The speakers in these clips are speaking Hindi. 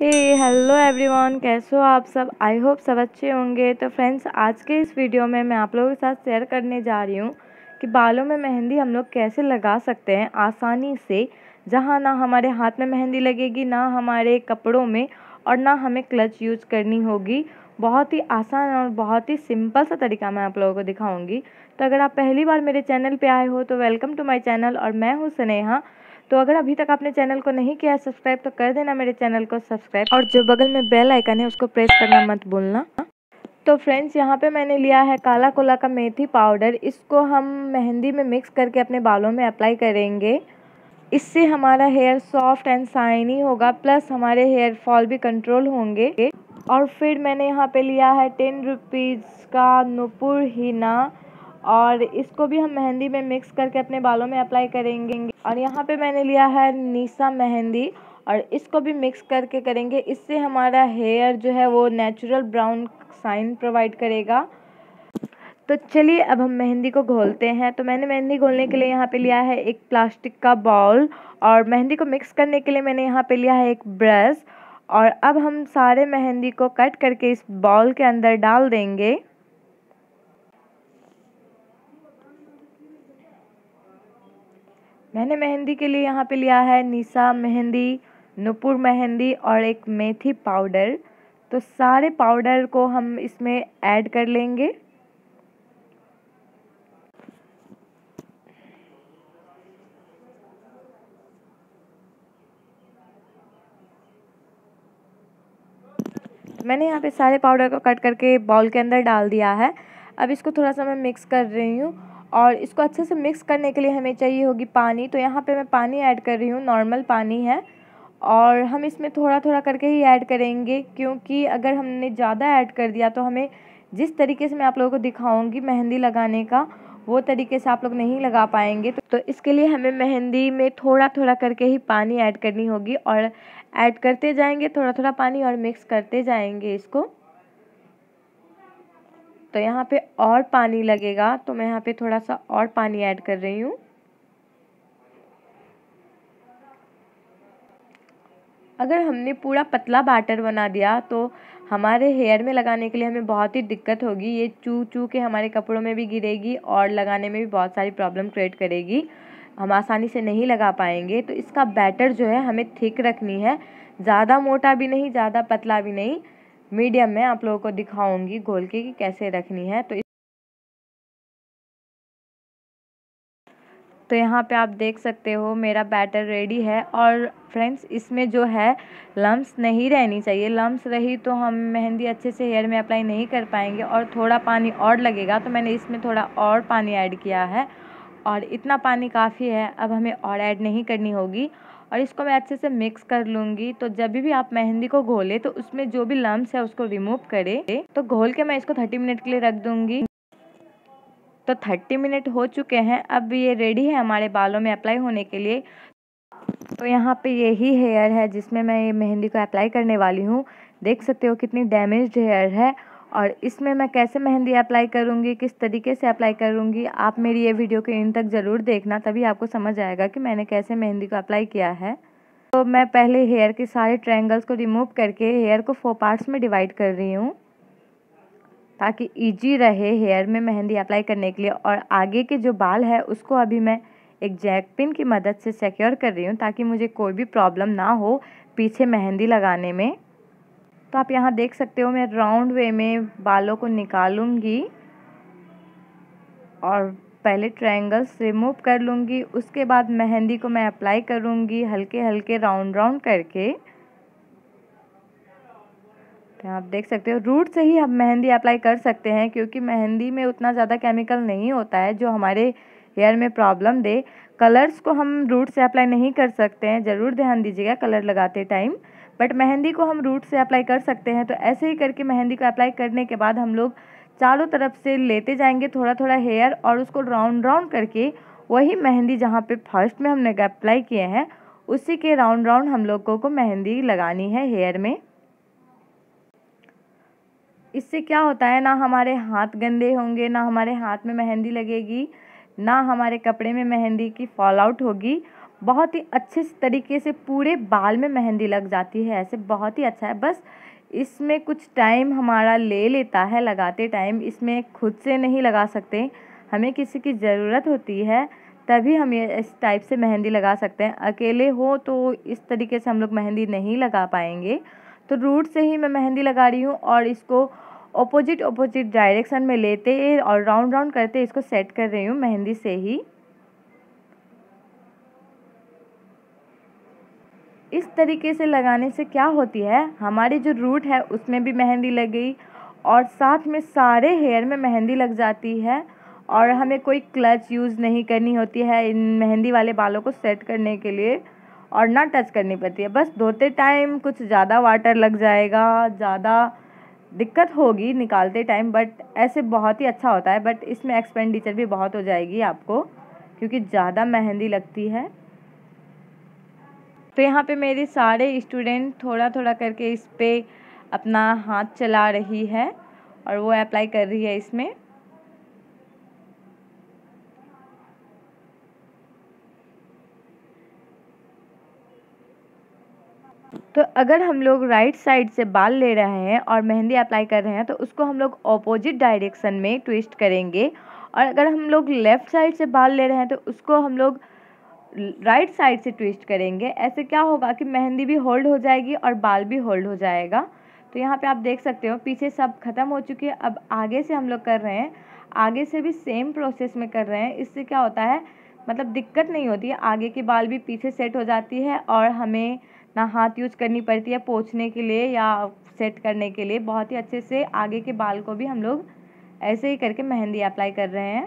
हे हेलो एवरीवन, कैसे हो आप सब। आई होप सब अच्छे होंगे। तो फ्रेंड्स, आज के इस वीडियो में मैं आप लोगों के साथ शेयर करने जा रही हूँ कि बालों में मेहंदी हम लोग कैसे लगा सकते हैं आसानी से, जहाँ ना हमारे हाथ में मेहंदी लगेगी, ना हमारे कपड़ों में, और ना हमें क्लच यूज करनी होगी। बहुत ही आसान और बहुत ही सिंपल सा तरीका मैं आप लोगों को दिखाऊंगी। तो अगर आप पहली बार मेरे चैनल पे आए हो तो वेलकम टू माय चैनल, और मैं हूँ स्नेहा। तो अगर अभी तक आपने चैनल को नहीं किया है सब्सक्राइब तो कर देना मेरे चैनल को सब्सक्राइब, और जो बगल में बेल आइकन है उसको प्रेस करना मत भूलना। तो फ्रेंड्स, यहाँ पे मैंने लिया है काला कोला का मेथी पाउडर। इसको हम मेहंदी में मिक्स करके अपने बालों में अप्लाई करेंगे। इससे हमारा हेयर सॉफ्ट एंड शाइनी होगा, प्लस हमारे हेयर फॉल भी कंट्रोल होंगे। और फिर मैंने यहाँ पे लिया है 10 रुपीज़ का नुपुर हीना, और इसको भी हम मेहंदी में मिक्स करके अपने बालों में अप्लाई करेंगे। और यहाँ पे मैंने लिया है निशा मेहंदी, और इसको भी मिक्स करके करेंगे। इससे हमारा हेयर जो है वो नेचुरल ब्राउन शाइन प्रोवाइड करेगा। तो चलिए अब हम मेहंदी को घोलते हैं। तो मैंने मेहंदी घोलने के लिए यहाँ पे लिया है एक प्लास्टिक का बाउल, और मेहंदी को मिक्स करने के लिए मैंने यहाँ पे लिया है एक ब्रश। और अब हम सारे मेहंदी को कट करके इस बाउल के अंदर डाल देंगे। मैंने मेहंदी के लिए यहाँ पे लिया है निशा मेहंदी, नुपुर मेहंदी और एक मेथी पाउडर। तो सारे पाउडर को हम इसमें ऐड कर लेंगे। मैंने यहाँ पे सारे पाउडर को कट करके बाउल के अंदर डाल दिया है। अब इसको थोड़ा सा मैं मिक्स कर रही हूँ, और इसको अच्छे से मिक्स करने के लिए हमें चाहिए होगी पानी। तो यहाँ पे मैं पानी ऐड कर रही हूँ, नॉर्मल पानी है, और हम इसमें थोड़ा थोड़ा करके ही ऐड करेंगे, क्योंकि अगर हमने ज़्यादा ऐड कर दिया तो हमें जिस तरीके से मैं आप लोगों को दिखाऊंगी मेहंदी लगाने का, वो तरीके से आप लोग नहीं लगा पाएंगे। तो इसके लिए हमें मेहंदी में थोड़ा थोड़ा करके ही पानी ऐड करनी होगी, और ऐड करते जाएंगे थोड़ा थोड़ा पानी, और मिक्स करते जाएंगे इसको। तो यहाँ पे और पानी लगेगा, तो मैं यहाँ पे थोड़ा सा और पानी ऐड कर रही हूँ। अगर हमने पूरा पतला बैटर बना दिया तो हमारे हेयर में लगाने के लिए हमें बहुत ही दिक्कत होगी। ये चू चू के हमारे कपड़ों में भी गिरेगी, और लगाने में भी बहुत सारी प्रॉब्लम क्रिएट करेगी। हम आसानी से नहीं लगा पाएंगे। तो इसका बैटर जो है हमें थिक रखनी है, ज़्यादा मोटा भी नहीं, ज़्यादा पतला भी नहीं, मीडियम में आप लोगों को दिखाऊंगी घोल के कि कैसे रखनी है। तो यहाँ पे आप देख सकते हो मेरा बैटर रेडी है। और फ्रेंड्स, इसमें जो है लम्स नहीं रहनी चाहिए। लम्स रही तो हम मेहंदी अच्छे से हेयर में अप्लाई नहीं कर पाएंगे, और थोड़ा पानी और लगेगा। तो मैंने इसमें थोड़ा और पानी ऐड किया है, और इतना पानी काफ़ी है, अब हमें और ऐड नहीं करनी होगी। और इसको मैं अच्छे से मिक्स कर लूँगी। तो जब भी आप मेहंदी को घोले तो उसमें जो भी लम्स है उसको रिमूव करें। तो घोल के मैं इसको 30 मिनट के लिए रख दूँगी। तो 30 मिनट हो चुके हैं, अब ये रेडी है हमारे बालों में अप्लाई होने के लिए। तो यहाँ पे यही हेयर है जिसमें मैं ये मेहंदी को अप्लाई करने वाली हूँ। देख सकते हो कितनी डैमेज्ड हेयर है, और इसमें मैं कैसे मेहंदी अप्लाई करूँगी, किस तरीके से अप्लाई करूँगी, आप मेरी ये वीडियो के एंड तक ज़रूर देखना, तभी आपको समझ आएगा कि मैंने कैसे मेहंदी को अप्लाई किया है। तो मैं पहले हेयर के सारे ट्रायंगल्स को रिमूव करके हेयर को 4 पार्ट्स में डिवाइड कर रही हूँ, ताकि इजी रहे हेयर में मेहंदी अप्लाई करने के लिए। और आगे के जो बाल है उसको अभी मैं एक जैक पिन की मदद से सिक्योर कर रही हूँ, ताकि मुझे कोई भी प्रॉब्लम ना हो पीछे मेहंदी लगाने में। तो आप यहाँ देख सकते हो मैं राउंड वे में बालों को निकालूंगी, और पहले ट्रायंगल्स रिमूव कर लूँगी। उसके बाद मेहंदी को मैं अप्लाई करूँगी हल्के हल्के राउंड राउंड करके। तो आप देख सकते हो रूट से ही हम मेहंदी अप्लाई कर सकते हैं, क्योंकि मेहंदी में उतना ज़्यादा केमिकल नहीं होता है जो हमारे हेयर में प्रॉब्लम दे। कलर्स को हम रूट से अप्लाई नहीं कर सकते हैं, ज़रूर ध्यान दीजिएगा कलर लगाते टाइम, बट मेहंदी को हम रूट से अप्लाई कर सकते हैं। तो ऐसे ही करके मेहंदी को अप्लाई करने के बाद हम लोग चारों तरफ से लेते जाएंगे थोड़ा थोड़ा हेयर, और उसको राउंड राउंड करके वही मेहंदी जहाँ पे फर्स्ट में हमने अप्लाई किए हैं उसी के राउंड राउंड हम लोगों को मेहंदी लगानी है हेयर में। इससे क्या होता है, ना हमारे हाथ गंदे होंगे, ना हमारे हाथ में मेहंदी लगेगी, ना हमारे कपड़े में मेहंदी की फॉल आउट होगी। बहुत ही अच्छे तरीके से पूरे बाल में मेहंदी लग जाती है। ऐसे बहुत ही अच्छा है। बस इसमें कुछ टाइम हमारा ले लेता है लगाते टाइम, इसमें खुद से नहीं लगा सकते, हमें किसी की ज़रूरत होती है तभी हम ये इस टाइप से मेहंदी लगा सकते हैं। अकेले हो तो इस तरीके से हम लोग मेहंदी नहीं लगा पाएंगे। तो रूट से ही मैं मेहंदी लगा रही हूँ और इसको ऑपोजिट डायरेक्शन में लेते और राउंड राउंड करते इसको सेट कर रही हूँ मेहंदी से ही। इस तरीके से लगाने से क्या होती है, हमारी जो रूट है उसमें भी मेहंदी लग गई और साथ में सारे हेयर में मेहंदी लग जाती है और हमें कोई क्लच यूज़ नहीं करनी होती है इन मेहंदी वाले बालों को सेट करने के लिए और ना टच करनी पड़ती है। बस धोते टाइम कुछ ज़्यादा वाटर लग जाएगा, ज़्यादा दिक्कत होगी निकालते टाइम, बट ऐसे बहुत ही अच्छा होता है। बट इसमें एक्सपेंडिचर भी बहुत हो जाएगी आपको क्योंकि ज़्यादा मेहंदी लगती है। तो यहाँ पे मेरे सारे स्टूडेंट थोड़ा थोड़ा करके इस पे अपना हाथ चला रही है और वो अप्लाई कर रही है इसमें। तो अगर हम लोग राइट साइड से बाल ले रहे हैं और मेहंदी अप्लाई कर रहे हैं तो उसको हम लोग ऑपोजिट डायरेक्शन में ट्विस्ट करेंगे और अगर हम लोग लेफ़्ट साइड से बाल ले रहे हैं तो उसको हम लोग राइट साइड से ट्विस्ट करेंगे। ऐसे क्या होगा कि मेहंदी भी होल्ड हो जाएगी और बाल भी होल्ड हो जाएगा। तो यहाँ पे आप देख सकते हो पीछे सब ख़त्म हो चुकी है, अब आगे से हम लोग कर रहे हैं, आगे से भी सेम प्रोसेस में कर रहे हैं। इससे क्या होता है, मतलब दिक्कत नहीं होती है, आगे के बाल भी पीछे सेट हो जाती है और हमें ना हाथ यूज करनी पड़ती है पोंछने के लिए या सेट करने के लिए। बहुत ही अच्छे से आगे के बाल को भी हम लोग ऐसे ही करके मेहंदी अप्लाई कर रहे हैं।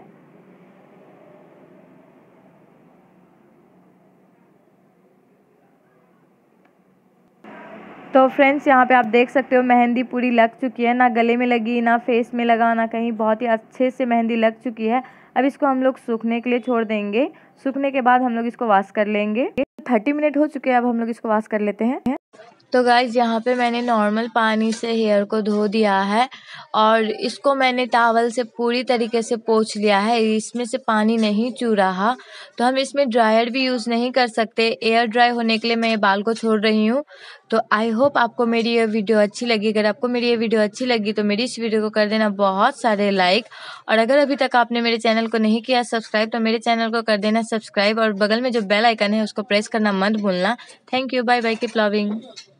तो फ्रेंड्स यहाँ पे आप देख सकते हो मेहंदी पूरी लग चुकी है, ना गले में लगी, ना फेस में लगा, ना कहीं, बहुत ही अच्छे से मेहंदी लग चुकी है। अब इसको हम लोग सूखने के लिए छोड़ देंगे। सूखने के बाद हम लोग इसको वॉश कर लेंगे। 30 मिनट हो चुके हैं, अब हम लोग इसको वॉश कर लेते हैं। तो गाइज़ यहाँ पे मैंने नॉर्मल पानी से हेयर को धो दिया है और इसको मैंने टॉवल से पूरी तरीके से पोंछ लिया है, इसमें से पानी नहीं चू रहा। तो हम इसमें ड्रायर भी यूज़ नहीं कर सकते, एयर ड्राई होने के लिए मैं ये बाल को छोड़ रही हूँ। तो आई होप आपको मेरी ये वीडियो अच्छी लगी। अगर आपको मेरी ये वीडियो अच्छी लगी तो मेरी इस वीडियो को कर देना बहुत सारे लाइक, और अगर अभी तक आपने मेरे चैनल को नहीं किया सब्सक्राइब तो मेरे चैनल को कर देना सब्सक्राइब और बगल में जो बेल आइकन है उसको प्रेस करना मत भूलना। Thank you, bye bye, keep loving.